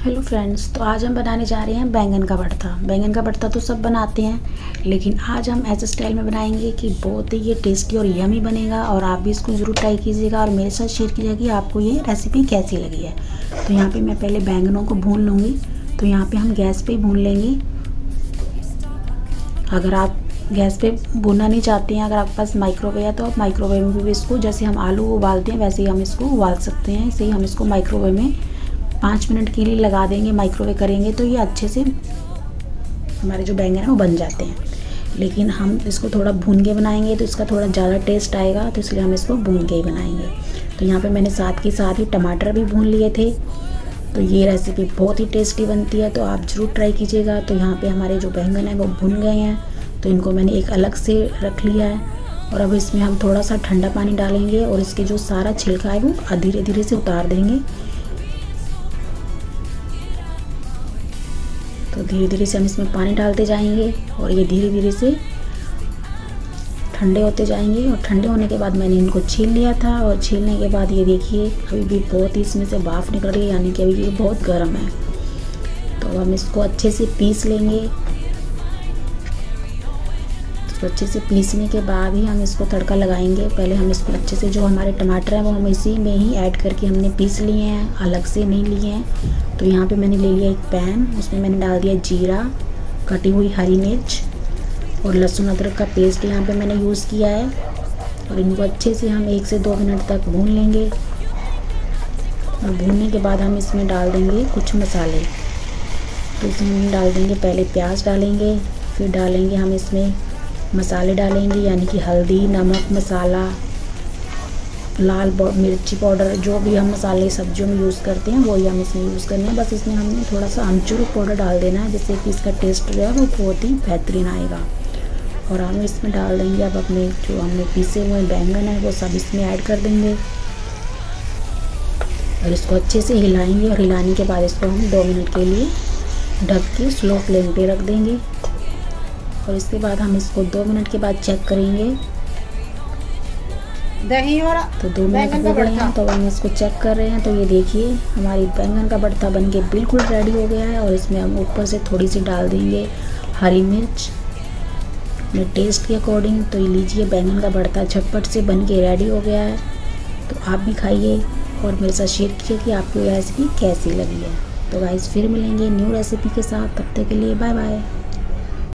Hello friends, तो आज हम बनाने जा रहे हैं बैंगन का भरता। बैंगन का भरता तो सब बनाते हैं, लेकिन आज हम ऐसे स्टाइल में बनाएंगे कि बहुत ही ये टेस्टी और यमी बनेगा। और आप भी इसको ज़रूर ट्राई कीजिएगा और मेरे साथ शेयर कीजिएगा कि आपको ये रेसिपी कैसी लगी है। तो यहाँ पे मैं पहले बैंगनों को भून लूँगी। तो यहाँ पे हम गैस पे भून लेंगे। अगर आप गैस पे भूनना नहीं चाहते हैं, अगर आपके पास माइक्रोवेव है तो आप माइक्रोवेव में भी इसको, जैसे हम आलू उबालते हैं वैसे ही हम इसको उबाल सकते हैं। इसे ही हम इसको माइक्रोवेव में 5 मिनट के लिए लगा देंगे। माइक्रोवेव करेंगे तो ये अच्छे से हमारे जो बैंगन है वो बन जाते हैं। लेकिन हम इसको थोड़ा भून के बनाएंगे तो इसका थोड़ा ज़्यादा टेस्ट आएगा, तो इसलिए हम इसको भून के ही बनाएंगे। तो यहाँ पे मैंने साथ के साथ ही टमाटर भी भून लिए थे। तो ये रेसिपी बहुत ही टेस्टी बनती है, तो आप ज़रूर ट्राई कीजिएगा। तो यहाँ पे हमारे जो बैंगन है वो भुन गए हैं, तो इनको मैंने एक अलग से रख लिया है। और अब इसमें हम थोड़ा सा ठंडा पानी डालेंगे और इसके जो सारा छिलका है वो धीरे धीरे से उतार देंगे। तो धीरे धीरे से हम इसमें पानी डालते जाएंगे और ये धीरे धीरे से ठंडे होते जाएंगे। और ठंडे होने के बाद मैंने इनको छील लिया था, और छीलने के बाद ये देखिए अभी भी बहुत ही इसमें से भाप निकल रही है, यानी कि अभी ये बहुत गर्म है। तो हम इसको अच्छे से पीस लेंगे। इसको अच्छे से पीसने के बाद ही हम इसको तड़का लगाएंगे। पहले हम इसको अच्छे से, जो हमारे टमाटर हैं वो हम इसी में ही ऐड करके हमने पीस लिए हैं, अलग से नहीं लिए हैं। तो यहाँ पे मैंने ले लिया एक पैन, उसमें मैंने डाल दिया जीरा, कटी हुई हरी मिर्च और लहसुन अदरक का पेस्ट यहाँ पे मैंने यूज़ किया है। और इनको अच्छे से हम 1 से 2 मिनट तक भून लेंगे। और भूनने के बाद हम इसमें डाल देंगे कुछ मसाले। तो इसमें हम डाल देंगे, पहले प्याज डालेंगे, फिर डालेंगे हम इसमें मसाले डालेंगे, यानी कि हल्दी, नमक, मसाला, लाल मिर्ची पाउडर, जो भी हम मसाले सब्जियों में यूज़ करते हैं वही हम इसमें यूज़ करने हैं। बस इसमें हमने थोड़ा सा अमचूर पाउडर डाल देना है, जिससे कि इसका टेस्ट जो है वो बहुत ही बेहतरीन आएगा। और हम इसमें डाल देंगे अब अपने जो हमने पीसे हुए बैंगन है वो सब इसमें ऐड कर देंगे। और इसको अच्छे से हिलाएंगे, और हिलाने के बाद इसको हम 2 मिनट के लिए ढक के स्लो फ्लेम पे रख देंगे। और इसके बाद हम इसको 2 मिनट के बाद चेक करेंगे। दही और तो 2 मिनट हो गए हैं, तो हम इसको चेक कर रहे हैं। तो ये देखिए हमारी बैंगन का भरता बनके बिल्कुल रेडी हो गया है। और इसमें हम ऊपर से थोड़ी सी डाल देंगे हरी मिर्च अपने टेस्ट के अकॉर्डिंग। तो ये लीजिए, बैंगन का भरता झटपट से बनके रेडी हो गया है। तो आप भी खाइए और मेरे साथ शेयर कीजिए कि आपको ये रेसिपी कैसी लगी है। तो गाइस फिर मिलेंगे न्यू रेसिपी के साथ, तब तक के लिए बाय बाय।